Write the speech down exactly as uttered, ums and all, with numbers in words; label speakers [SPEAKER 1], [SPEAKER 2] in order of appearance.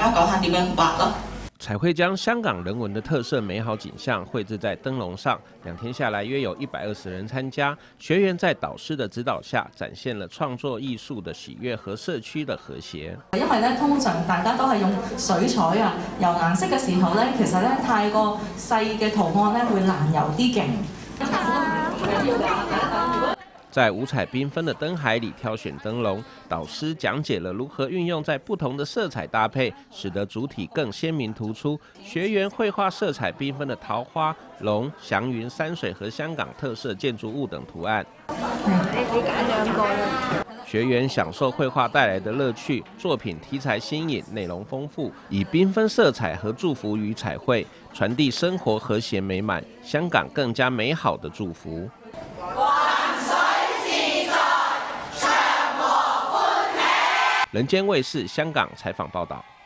[SPEAKER 1] 我講下點樣畫咯。
[SPEAKER 2] 彩绘将香港人文的特色美好景象绘制在燈籠上，两天下来约有一百二十人参加。学员在导师的指导下，展现了创作艺术的喜悦和社區的和谐。
[SPEAKER 3] 因為咧，通常大家都係用水彩啊、油顏色嘅時候咧，其實咧太過細嘅圖案咧會難油啲勁。
[SPEAKER 2] 在五彩缤纷的灯海里挑选灯笼，导师讲解了如何运用在不同的色彩搭配，使得主体更鲜明突出。学员绘画色彩缤纷的桃花、龙、祥云、山水和香港特色建筑物等图案。学员享受绘画带来的乐趣，作品题材新颖，内容丰富，以缤纷色彩和祝福语彩绘，传递生活和谐美满，香港更加美好的祝福。 人间卫视香港采访报道。